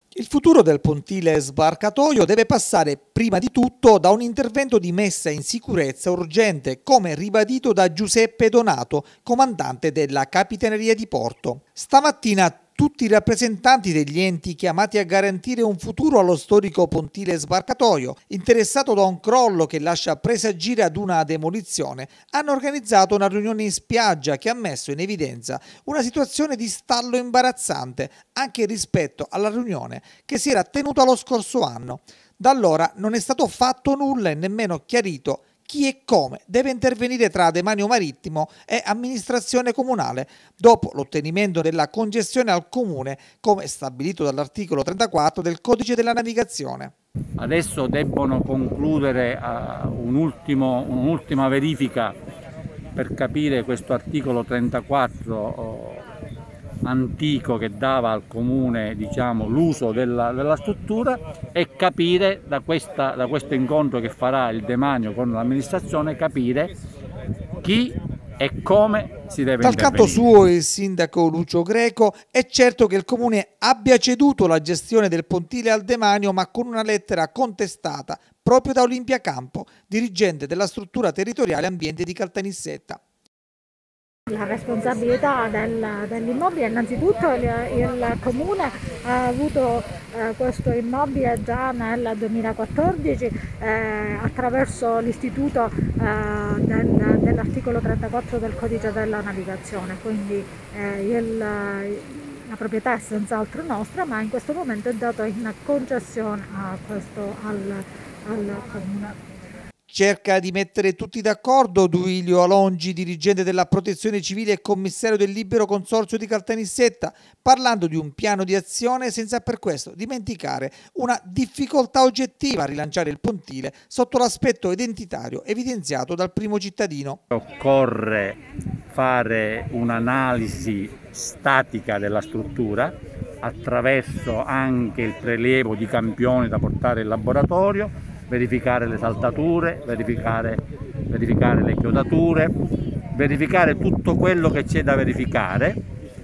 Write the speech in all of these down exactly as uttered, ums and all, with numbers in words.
Il futuro del pontile sbarcatoio deve passare prima di tutto da un intervento di messa in sicurezza urgente, come ribadito da Giuseppe Donato, comandante della Capitaneria di Porto. Stamattina tutti i rappresentanti degli enti chiamati a garantire un futuro allo storico pontile sbarcatoio, interessato da un crollo che lascia presagire ad una demolizione, hanno organizzato una riunione in spiaggia che ha messo in evidenza una situazione di stallo imbarazzante anche rispetto alla riunione che si era tenuta lo scorso anno. Da allora non è stato fatto nulla e nemmeno chiarito chi e come deve intervenire tra demanio marittimo e amministrazione comunale dopo l'ottenimento della concessione al comune, come stabilito dall'articolo trentaquattro del codice della navigazione. Adesso debbono concludere uh, un ultimo, un'ultima verifica per capire questo articolo trentaquattro uh, antico che dava al comune, diciamo, l'uso della, della struttura, e capire da, questa, da questo incontro che farà il demanio con l'amministrazione, capire chi e come si deve Dal intervenire. canto suo il sindaco Lucio Greco è certo che il comune abbia ceduto la gestione del pontile al demanio, ma con una lettera contestata proprio da Olimpia Campo, dirigente della struttura territoriale ambiente di Caltanissetta. La responsabilità del, dell'immobile, innanzitutto il, il comune ha avuto eh, questo immobile già nel duemilaquattordici eh, attraverso l'istituto eh, del, dell'articolo trentaquattro del codice della navigazione, quindi eh, il, la proprietà è senz'altro nostra, ma in questo momento è dato in concessione a questo, al, al comune. Cerca di mettere tutti d'accordo Duilio Alongi, dirigente della Protezione Civile e commissario del Libero Consorzio di Caltanissetta, parlando di un piano di azione senza per questo dimenticare una difficoltà oggettiva a rilanciare il pontile sotto l'aspetto identitario evidenziato dal primo cittadino. Occorre fare un'analisi statica della struttura attraverso anche il prelievo di campioni da portare in laboratorio, verificare le saltature, verificare, verificare le chiodature, verificare tutto quello che c'è da verificare.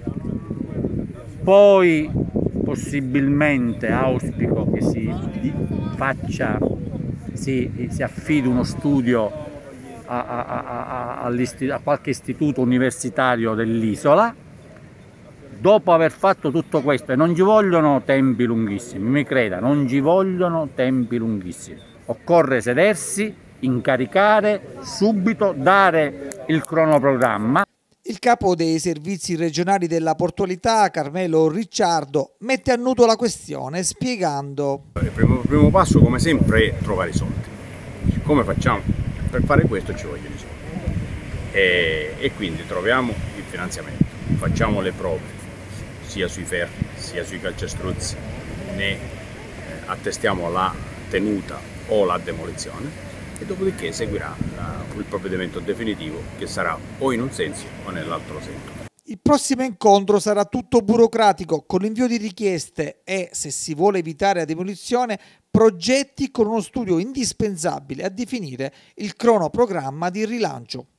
Poi possibilmente auspico che si faccia, si, si affidi uno studio a, a, a, a, a qualche istituto universitario dell'isola. Dopo aver fatto tutto questo, e non ci vogliono tempi lunghissimi, mi creda, non ci vogliono tempi lunghissimi. Occorre sedersi, incaricare subito, dare il cronoprogramma. Il capo dei servizi regionali della portualità, Carmelo Ricciardo, mette a nudo la questione spiegando: Il primo, primo passo, come sempre, è trovare i soldi. Come facciamo? Per fare questo ci vogliono i soldi. E, e quindi troviamo il finanziamento, facciamo le prove, sia sui ferri, sia sui calcestruzzi, ne eh, attestiamo la tenuta o la demolizione e dopodiché seguirà la, il provvedimento definitivo che sarà o in un senso o nell'altro senso. Il prossimo incontro sarà tutto burocratico, con l'invio di richieste e, se si vuole evitare la demolizione, progetti con uno studio indispensabile a definire il cronoprogramma di rilancio.